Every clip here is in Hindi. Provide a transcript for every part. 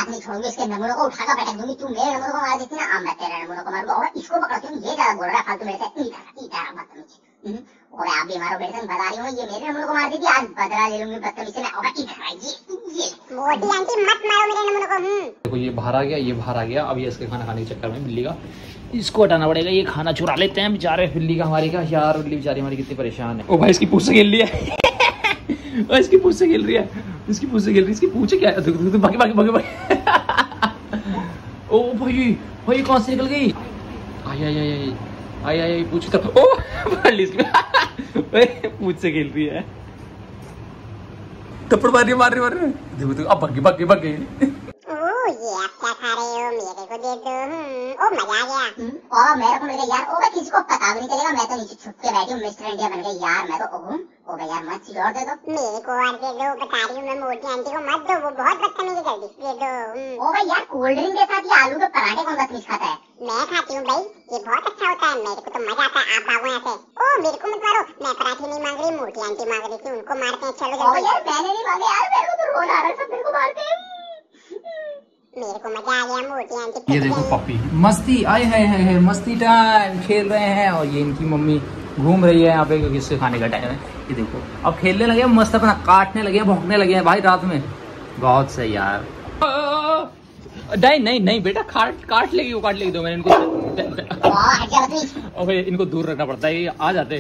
बात नहीं छोड़ूंगी, इसके नमूनों को उठाकर पटक दूंगी। तू मेरे नमूनों को मार देती ना, अब मैं तेरे नमूनों को मारूंगा। और इसको पकड़ती हूँ, ये ज्यादा बोल रहा है फालतू मेरे से। इधर बदतमीज। और आप भी मारो मेरे संग, बता रही हूँ, ये मेरे नमूनों को मार देती, आज बदला ले लूंगी बदतमीज से मैं। और ये मोटी आंटी मत मारो मेरे नमूनों को। देखो ये बाहर आ गया, ये बाहर आ गया। अभी इसके खाना खाने के चक्कर में बिल्ली का इसको हटाना पड़ेगा। ये खाना चुरा लेते हैं बेचारे बिल्ली का, हमारी का। यार बिल्ली बेचारी हमारी कितनी परेशान है। ओ भाई इसकी पूंछ से खेल रही है। इसकी पूंछ से खेल रही है, इसकी पूंछ से खेल रही है। इसकी पूंछ क्या है? भागी भागी भागी भागी। ओ भाई भाई कहाँ से निकल गई? आई आई आई आई आई पूछ तो। ओ पूंछ से खेल रही है, थप्पड़ मार रही है। देखो देखो अब भागी भागी भागी। ये आप क्या खा रहे हो? मेरे को दे दो। ओ मजा आ गया। और मेरे को मिल गया यार। ओ किसी को पता भी नहीं चलेगा, मैं तो नीचे छुप के बैठी हूँ, मिस्टर इंडिया बन गई यार मैं तो। ओ यार मत चीज और दे दो। मेरे को और दे दो, बता रही हूँ मैं। मोटी आंटी को मत दो, वो बहुत बदतमीजी करती है। दे दो। ओ भाई यार कोल्ड ड्रिंक के साथ ये आलू के पराठे कौन बदतमीज खाता है? मैं खाती हूँ भाई, ये बहुत अच्छा होता है, मेरे को तो मजा आता है। आप भागो यहाँ से। ओ मेरे को मत मारो, मैं पराठे नहीं मांग रही, मोटी आंटी मांग रही थी, उनको मारते हैं। चलो जल्दी। यार मैंने नहीं मांगे यार, मेरे को तो रोना आ रहा है, सब मेरे को मारते हैं। मेरे को मजा आ गया। मोटी आंटी ये देखो पपी मस्ती आए है मस्ती टाइम खेल रहे हैं। और ये इनकी मम्मी घूम रही है यहाँ पे क्योंकि इससे खाने का टाइम है। ये देखो अब खेलने लगे, मस्त अपना काटने लगे, भौंकने लगे हैं भाई रात में। बहुत सही यार। नहीं नहीं बेटा, काट लेगी वो, काट लेगी। तो मैंने इनको और भाई इनको दूर रखना पड़ता है, ये आ जाते।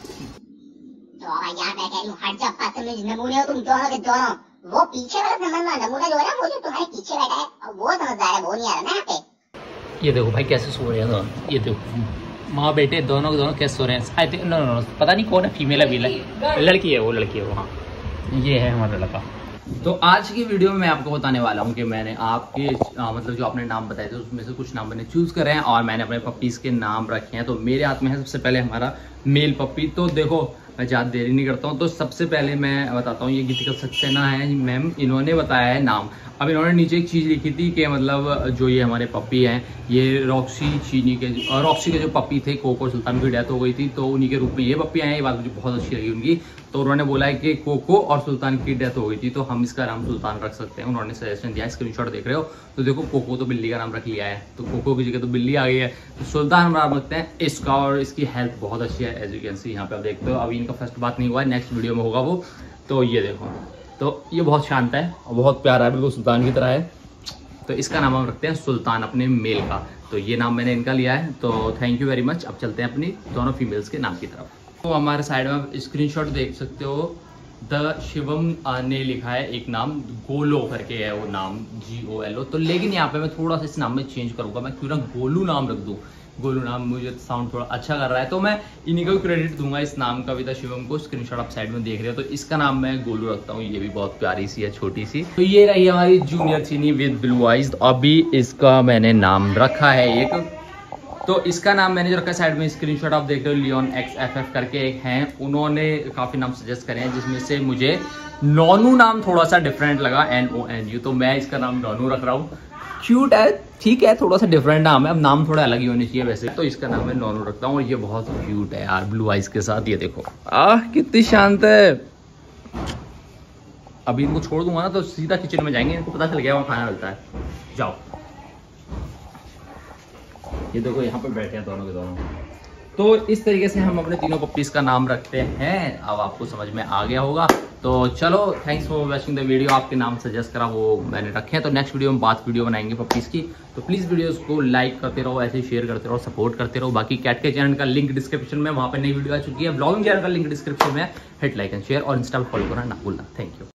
यार मैं कह रही हूँ हट जा, बदतमीज नमूने हो तुम दोनों के दोनों। वो पीछे वाला समझना, नमूना जो है ना वो जो तुम्हारे पीछे बैठा है वो समझदार है, वो नहीं आ रहा ना यहाँ पे। ये देखो भाई कैसे सो रहे हैं दोनों। ये देखो माँ बेटे दोनों के दोनों कैसे सो रहे हैं। आई थिंक नो पता नहीं कौन है, फीमेल है मेल है, लड़की है वो, लड़की है वो। हाँ ये है हमारा लड़का। तो आज की वीडियो में मैं आपको बताने वाला हूँ कि मैंने आपके मतलब जो आपने नाम बताए थे उसमें से कुछ नाम मैंने चूज करे हैं और मैंने अपने पपीज़ के नाम रखे हैं। तो मेरे हाथ में है सबसे पहले हमारा मेल पपी। तो देखो मैं ज़्यादा देरी नहीं करता हूँ, तो सबसे पहले मैं बताता हूँ ये गीतिका सक्सेना है मैम, इन्होंने बताया है नाम। अब इन्होंने नीचे एक चीज़ लिखी थी कि मतलब जो ये हमारे पपी हैं ये रॉक्सी के जो पपी थे, कोको सुल्तान की डेथ हो गई थी तो उन्हीं के रूप में ये पपी आए हैं। ये बात मुझे बहुत अच्छी लगी उनकी। तो उन्होंने बोला है कि कोको और सुल्तान की डेथ हो गई थी तो हम इसका नाम सुल्तान रख सकते हैं। उन्होंने सजेशन दिया, स्क्रीनशॉट देख रहे हो। तो देखो कोको तो बिल्ली का नाम रख लिया है, तो कोको की जगह तो बिल्ली आ गई है, तो सुल्तान हम नाम रखते हैं इसका। और इसकी हेल्थ बहुत अच्छी है, एज यू कैन सी यहाँ पे आप देखते हो। अभी इनका फर्स्ट बात नहीं हुआ है, नेक्स्ट वीडियो में होगा वो। तो ये देखो, तो ये बहुत शांत है और बहुत प्यारा है, बिल्कुल सुल्तान की तरह है। तो इसका नाम हम रखते हैं सुल्तान अपने मेल का। तो ये नाम मैंने इनका लिया है, तो थैंक यू वेरी मच। अब चलते हैं अपनी दोनों फीमेल्स के नाम की तरफ। तो हमारे साइड में स्क्रीनशॉट देख सकते हो, द शिवम ने लिखा है एक नाम, गोलो करके है वो नाम, GOLO। तो लेकिन यहाँ पे मैं थोड़ा सा इस नाम में चेंज करूंगा, मैं क्यों ना गोलू नाम रख दूँ। गोलू नाम मुझे साउंड थोड़ा अच्छा कर रहा है, तो मैं इन्हीं को क्रेडिट दूंगा इस नाम का भी, द शिवम को। स्क्रीनशॉट आप साइड में देख रहे हो, तो इसका नाम मैं गोलू रखता हूँ। ये भी बहुत प्यारी सी है, छोटी सी। तो ये रही हमारी जूनियर चीनी विद ब्लू आइज। अभी इसका मैंने नाम रखा है एक, तो इसका नाम मैंने जो रखा है साइड में स्क्रीनशॉट आप देख रहे हो, लियोन XFF करके एक हैं, उन्होंने काफी नाम सजेस्ट करे हैं जिसमें से मुझे नोनू नाम थोड़ा सा डिफरेंट लगा, NONU। तो मैं इसका नाम नोनू रख रहा हूँ। क्यूट है, ठीक है, थोड़ा सा डिफरेंट नाम है, अब नाम थोड़ा अलग ही होनी चाहिए वैसे। तो इसका नाम मैं नोनू रखता हूँ और ये बहुत क्यूट है यार, ब्लू आइज के साथ। ये देखो कितनी शांत है। अभी इनको छोड़ दूंगा ना तो सीधा किचन में जाएंगे, इनको पता चल गया वहाँ खाना मिलता है। जाओ, ये देखो यहाँ पे बैठे हैं दोनों के दोनों। तो इस तरीके से हम अपने तीनों पपीज का नाम रखते हैं। अब आपको समझ में आ गया होगा। तो चलो, thanks for watching the video. आपके नाम सजेस्ट करा वो मैंने रखे हैं, तो नेक्स्ट वीडियो में बात वीडियो बनाएंगे पपीज की। तो प्लीज वीडियोस को लाइक करते रहो, ऐसे शेयर करते रहो, सपोर्ट करते रहो। बाकी कैट के चैनल का लिंक डिस्क्रिप्शन में, वहाँ पर नई वीडियो आ चुकी है। ब्लॉगिंग चैनल का लिंक डिस्क्रिप्शन में। हिट लाइक एंड शेयर और इंस्टा पर फॉलो करना ना भूलना। Thank you.